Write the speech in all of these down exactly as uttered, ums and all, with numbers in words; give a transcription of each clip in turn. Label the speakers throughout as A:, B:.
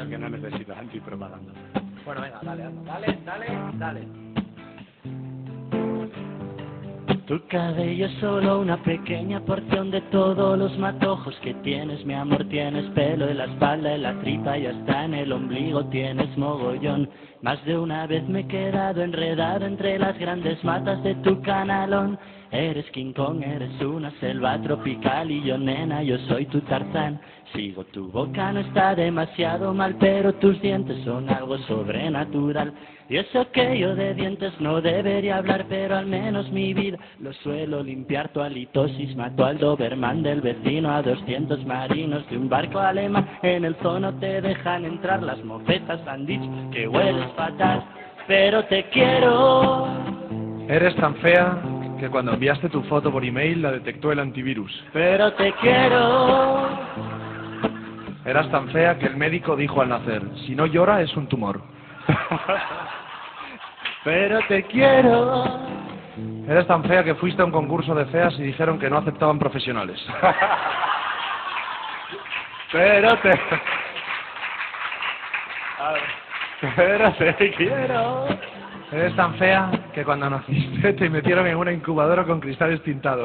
A: Es que no necesitas antipropaganda.
B: Bueno, venga, dale, anda, dale, dale, dale.
C: Tu cabello es solo una pequeña porción de todos los matojos que tienes, mi amor. Tienes pelo en la espalda, en la tripa y hasta en el ombligo tienes mogollón. Más de una vez me he quedado enredado entre las grandes matas de tu canalón. Eres King Kong, eres una selva tropical y yo, nena, yo soy tu Tarzán. Sigo, tu boca no está demasiado mal, pero tus dientes son algo sobrenatural. Y eso que yo de dientes no debería hablar, pero al menos mi vida lo suelo limpiar. Tu halitosis mató al Doberman del vecino, a doscientos marinos de un barco alemán. En el zono te dejan entrar, las mofetas han dicho que hueles fatal, pero te quiero.
D: Eres tan fea que cuando enviaste tu foto por email la detectó el antivirus.
C: Pero te quiero.
D: Eras tan fea que el médico dijo al nacer, si no llora es un tumor.
C: Pero te quiero.
D: Eres tan fea que fuiste a un concurso de feas y dijeron que no aceptaban profesionales.
C: Pero te... Pero te quiero.
D: Eres tan fea que cuando naciste te metieron en una incubadora con cristales tintados.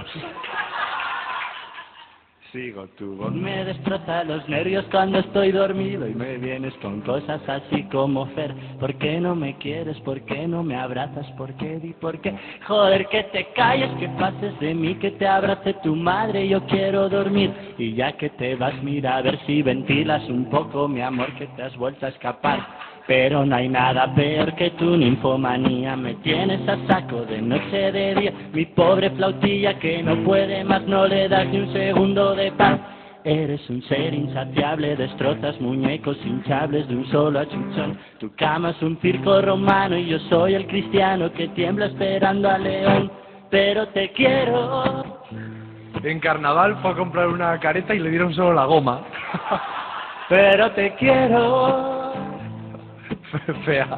C: Sigo, tu voz me destroza los nervios cuando estoy dormido y me vienes con cosas así como Fer. ¿Por qué no me quieres? ¿Por qué no me abrazas? ¿Por qué? ¿Y por qué? Joder, que te calles, que pases de mí, que te abrace tu madre, yo quiero dormir. Y ya que te vas, mira a ver si ventilas un poco, mi amor, que te has vuelto a escapar. Pero no hay nada peor que tu ninfomanía, me tienes a saco de noche de día. Mi pobre flautilla que no puede más, no le das ni un segundo de paz. Eres un ser insaciable, destrozas muñecos hinchables de un solo achuchón. Tu cama es un circo romano y yo soy el cristiano que tiembla esperando al león. Pero te quiero.
D: En carnaval fue a comprar una careta y le dieron solo la goma.
C: Pero te quiero.
D: Fea.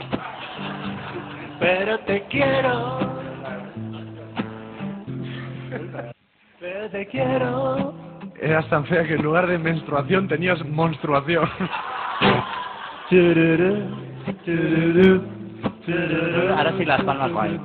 C: Pero te quiero. Pero te quiero.
D: Eras tan fea que en lugar de menstruación tenías monstruación.
C: Ahora sí las palmas guay.